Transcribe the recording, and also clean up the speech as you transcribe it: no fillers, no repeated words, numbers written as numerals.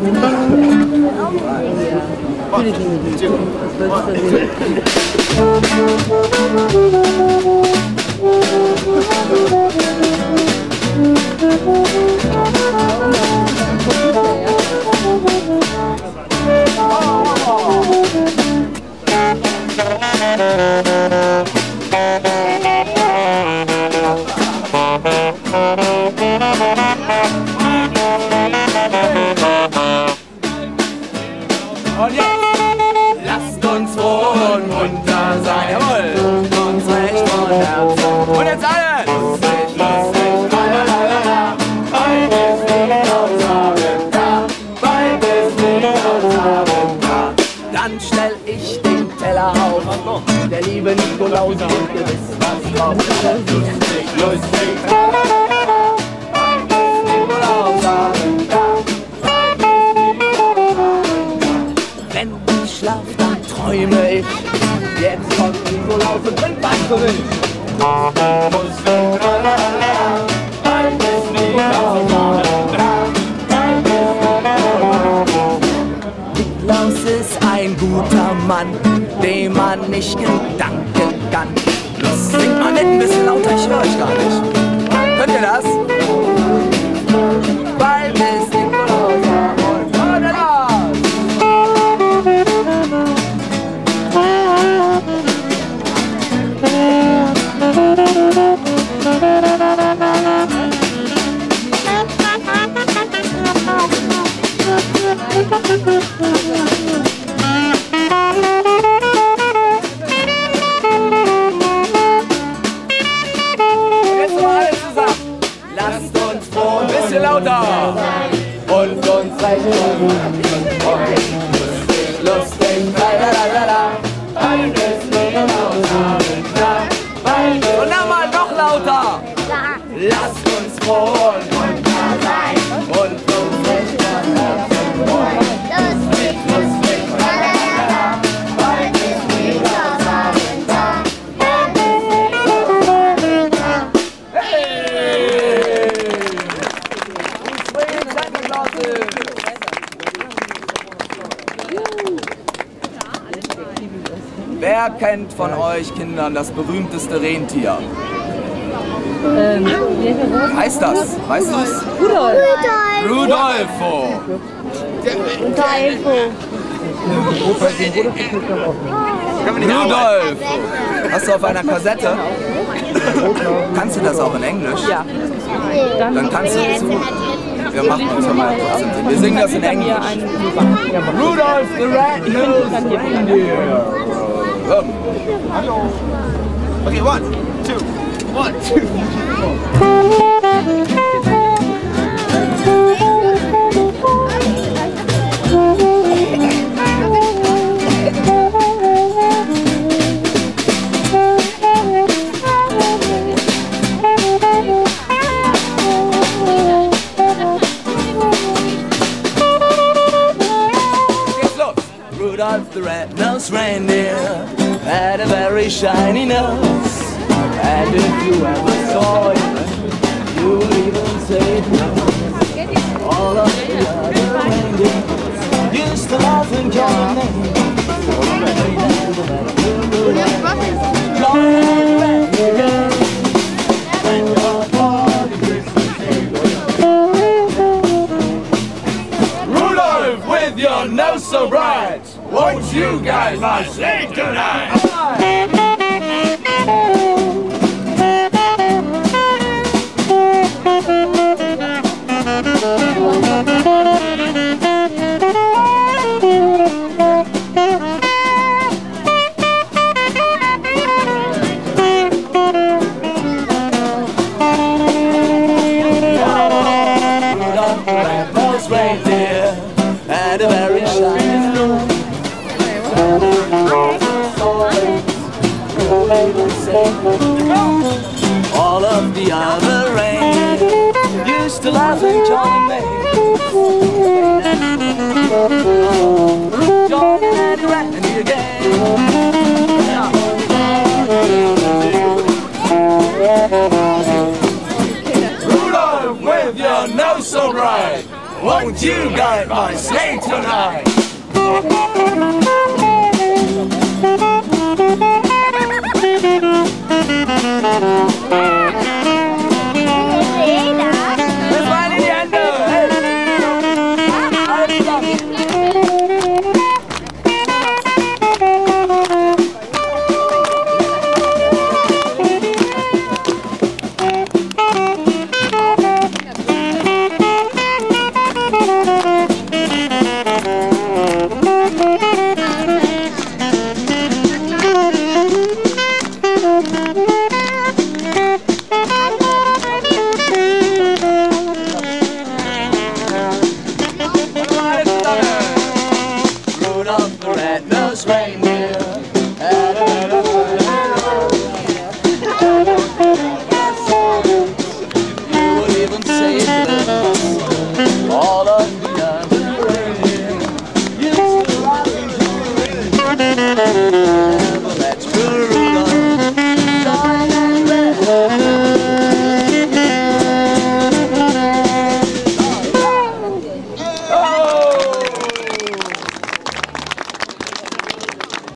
Und jetzt lasst uns froh und munter sein, jawohl, uns recht von Herzen. Und jetzt alle! Lustig, lustig, lalalala, weil wir Sing uns haben da, weil wir Sing uns haben da. Dann stell ich den Teller auf, der liebe Nikolaus wird gewiss was drauf. Lustig, lustig, lalalala, weil wir Nikolaus haben da. Wenn ich schlaf, dann träume ich. Jetzt kommt Nikolaus und bringt was für mich. Nikolaus ist ein guter Mann, dem man nicht gedanken kann. Los, singt mal mit ein bisschen lauter, ich höre euch gar nicht. Könnt ihr das? Weil bis Nikolaus und jetzt mal alle zusammen. Lasst uns froh ein bisschen lauter und uns recht lustig, lustig, lalalala, weil wir Sing uns haben da. Und dann mal noch lauter. Lasst uns froh und munter sein und uns recht von Herzen freuen. Lustig, lustig, lalalala, weil wir Sing uns haben da. Hey! Sweet Santa Clauses! Wer kennt von euch Kindern das berühmteste Rentier? Wie heißt das? Weißt du es? Rudolf. Rudolfo. Rudolf. Hast du auf einer Kassette? Kannst du das auch in Englisch? Ja. Dann kannst du zu. Wir machen uns mal trotzdem. Wir singen das in Englisch. Rudolf the Red-Nosed Reindeer. Hallo. Okay, 1, 2, 1, 2. Rudolph the red-nosed reindeer had a very shiny nose, and if you ever saw it, you would even say it knows. All of the other reindeers used to laugh and call him names. Rudolph with your nose so bright, won't you guide my sleigh tonight? Rudolph the red-nosed reindeer had a very shiny nose. All of the other reindeer used to laugh and join me. John and Randy again. Rudolph with your nose so bright, Won't you guide my sleigh tonight? Rudolph the red-nosed reindeer